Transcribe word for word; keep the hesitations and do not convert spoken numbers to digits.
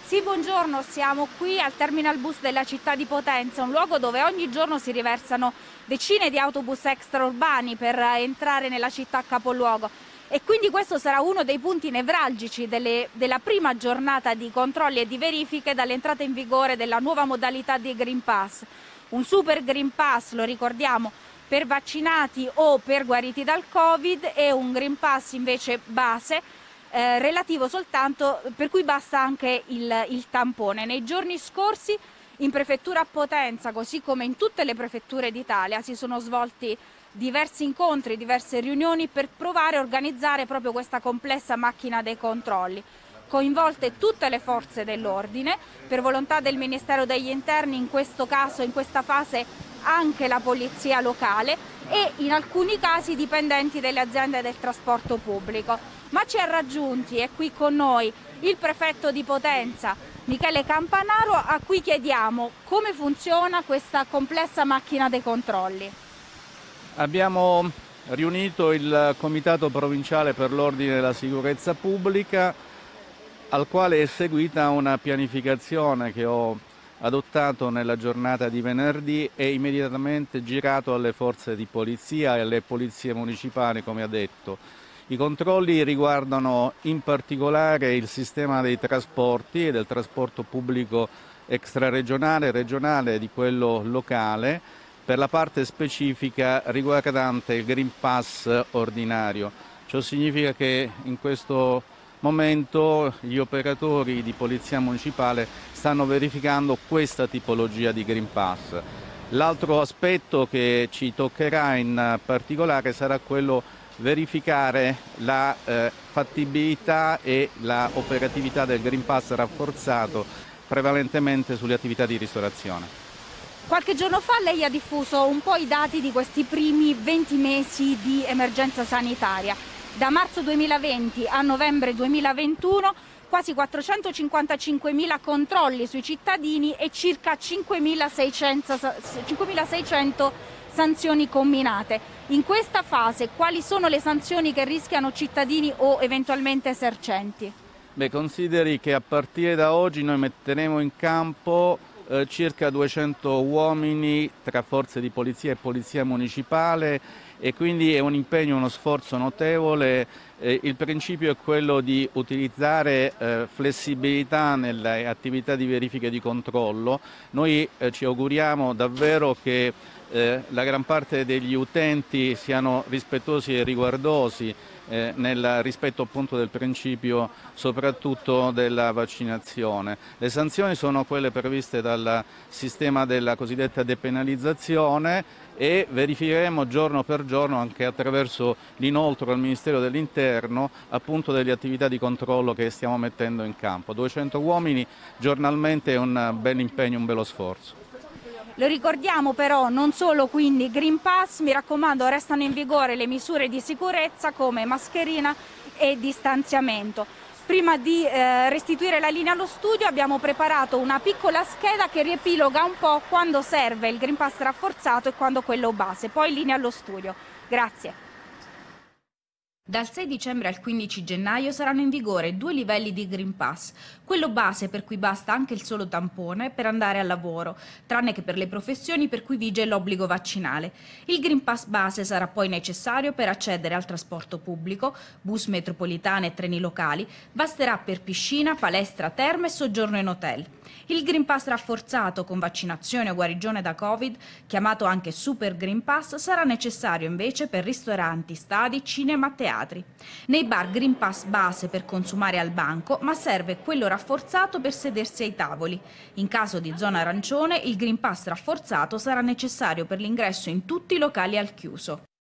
Sì, buongiorno, siamo qui al terminal bus della città di Potenza, un luogo dove ogni giorno si riversano decine di autobus extraurbani per entrare nella città capoluogo e quindi questo sarà uno dei punti nevralgici delle, della prima giornata di controlli e di verifiche dall'entrata in vigore della nuova modalità di Green Pass. Un super Green Pass, lo ricordiamo, per vaccinati o per guariti dal Covid e un Green Pass invece base, Eh, relativo soltanto, per cui basta anche il, il tampone. Nei giorni scorsi in prefettura a Potenza, così come in tutte le prefetture d'Italia, si sono svolti diversi incontri, diverse riunioni per provare a organizzare proprio questa complessa macchina dei controlli, coinvolte tutte le forze dell'ordine, per volontà del Ministero degli Interni, in questo caso, in questa fase anche la polizia locale e in alcuni casi dipendenti delle aziende del trasporto pubblico. Ma ci ha raggiunti, è qui con noi, il prefetto di Potenza, Michele Campanaro, a cui chiediamo come funziona questa complessa macchina dei controlli. Abbiamo riunito il Comitato Provinciale per l'Ordine e la Sicurezza Pubblica, al quale è seguita una pianificazione che ho adottato nella giornata di venerdì e immediatamente girato alle forze di polizia e alle polizie municipali, come ha detto. I controlli riguardano in particolare il sistema dei trasporti e del trasporto pubblico extraregionale, regionale e di quello locale, per la parte specifica riguardante il Green Pass ordinario. Ciò significa che in questo momento gli operatori di polizia municipale stanno verificando questa tipologia di Green Pass. L'altro aspetto che ci toccherà in particolare sarà quello verificare la eh, fattibilità e la operatività del Green Pass rafforzato prevalentemente sulle attività di ristorazione. Qualche giorno fa lei ha diffuso un po' i dati di questi primi venti mesi di emergenza sanitaria. Da marzo duemilaventi a novembre duemilaventuno quasi quattrocentocinquantacinquemila controlli sui cittadini e circa cinquemilaseicento sanzioni comminate. In questa fase quali sono le sanzioni che rischiano cittadini o eventualmente esercenti? Beh, consideri che a partire da oggi noi metteremo in campo eh, circa duecento uomini tra forze di polizia e polizia municipale e quindi è un impegno, uno sforzo notevole. Eh, il principio è quello di utilizzare eh, flessibilità nelle attività di verifica e di controllo. Noi eh, ci auguriamo davvero che eh, la gran parte degli utenti siano rispettosi e riguardosi eh, nel rispetto appunto del principio soprattutto della vaccinazione. Le sanzioni sono quelle previste dal sistema della cosiddetta depenalizzazione e verificheremo giorno per giorno anche attraverso l'inoltro al Ministero dell'Interno appunto delle attività di controllo che stiamo mettendo in campo. duecento uomini giornalmente è un bel impegno, un bello sforzo. Lo ricordiamo però, non solo quindi Green Pass, mi raccomando, restano in vigore le misure di sicurezza come mascherina e distanziamento. Prima di eh, restituire la linea allo studio abbiamo preparato una piccola scheda che riepiloga un po' quando serve il Green Pass rafforzato e quando quello base. Poi linea allo studio. Grazie. Dal sei dicembre al quindici gennaio saranno in vigore due livelli di Green Pass, quello base per cui basta anche il solo tampone per andare al lavoro, tranne che per le professioni per cui vige l'obbligo vaccinale. Il Green Pass base sarà poi necessario per accedere al trasporto pubblico, bus metropolitane e treni locali, basterà per piscina, palestra, terme e soggiorno in hotel. Il Green Pass rafforzato con vaccinazione o guarigione da Covid, chiamato anche Super Green Pass, sarà necessario invece per ristoranti, stadi, cinema, teatri. Nei bar Green Pass base per consumare al banco, ma serve quello rafforzato per sedersi ai tavoli. In caso di zona arancione, il Green Pass rafforzato sarà necessario per l'ingresso in tutti i locali al chiuso.